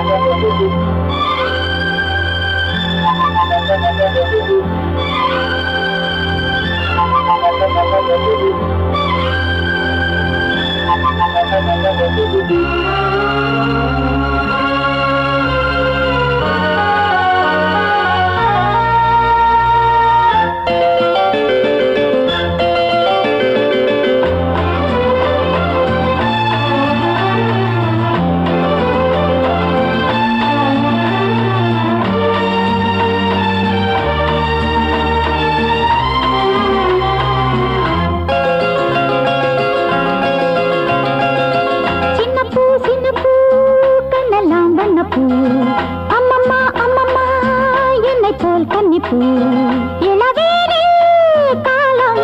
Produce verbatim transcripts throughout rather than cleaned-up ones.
அம்மம்மா அம்மம்மா என்னை போல் கன்னிப்பூ இளவேனே காலம்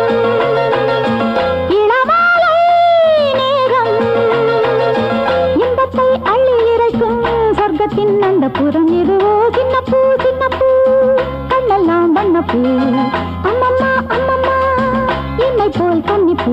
இளமாலை நேரம் இன்பத்தை அள்ளி இறைக்கும் சொர்க்கத்தின் அந்த புறம் இதுவோ சின்னப்பூ சின்னப்பூ கண்ணெல்லாம் வண்ணப்பூ அம்மம்மா அம்மம்மா என்னை போல் கன்னிப்பூ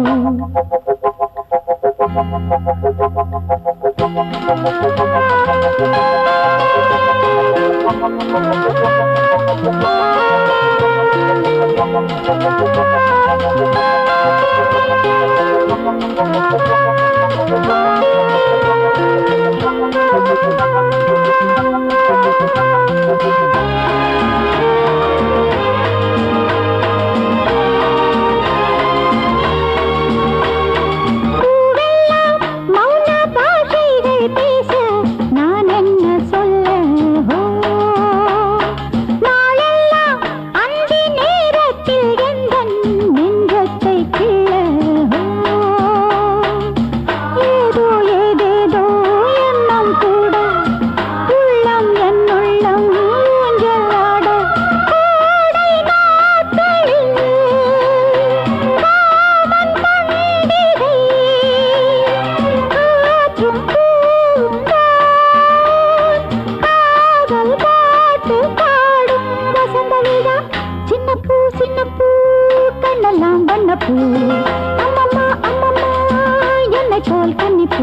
கண்ணெல்லாம் வண்ணப்பூ அம்மம்மா அம்மம்மா என்னை போல் கன்னிப்பூ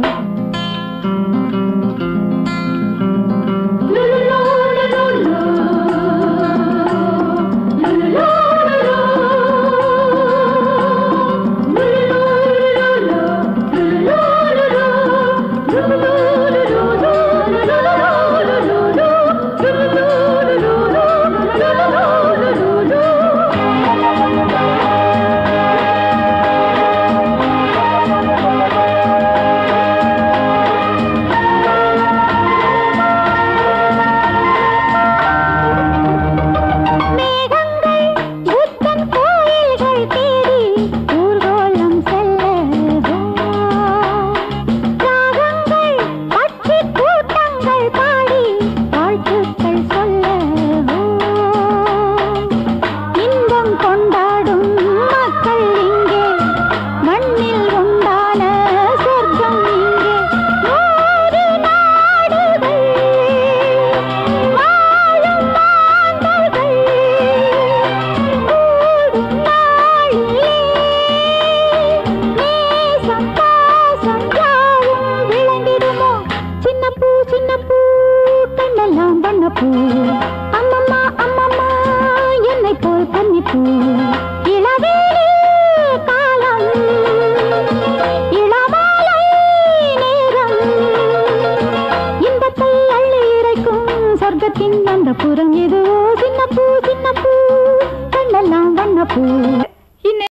அம்மம்மா அம்மம்மா என்னை போல் கன்னிப்பூ இளவேனே காலம் இளமாலை நேரம் இன்பத்தை அள்ளி இறைக்கும் சொர்க்கத்தின் அந்த புறம் இதுவோ சின்னப்பூ சின்னப்பூ கண்ணெல்லாம் வண்ணப்பூ.